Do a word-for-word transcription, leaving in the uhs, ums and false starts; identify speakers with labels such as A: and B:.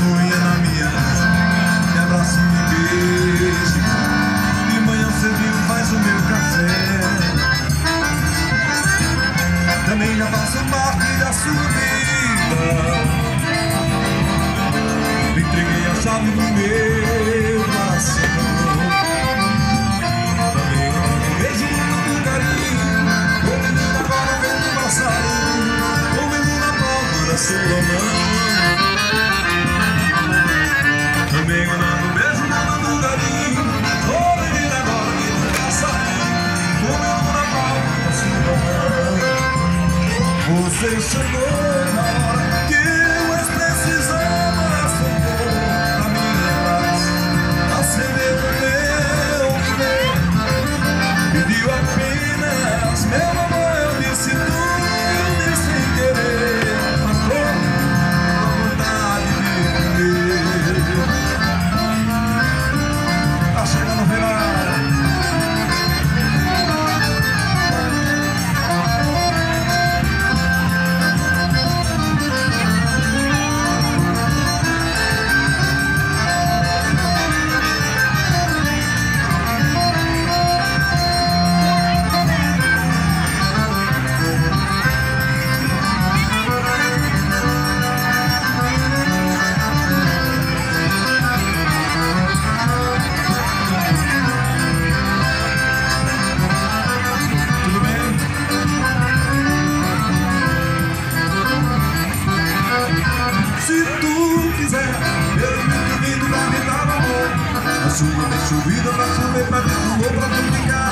A: sonha na minha mão, me abraça e me beija. De manhã cedinho faz o meu café. Também já faço parte da sua vida. Me entreguei a chave do meu coração. Também um beijo muito carinho. Vou menino agora vendo o passarinho, comendo na palma da sua mão. Também mandando um beijo, mandando carinho. Vou menino agora vendo o passarinho, comendo na palma da sua mão. Você chegou na hora que eu mais precisava. Socorro na minha paz, acender o meu viver. Pediu apenas meu amor, eu disse tudo sem querer. Matou a vontade de viver. Tá chegando o verão. Chuva, vem chovida pra chover, pra dentro ou pra ficar.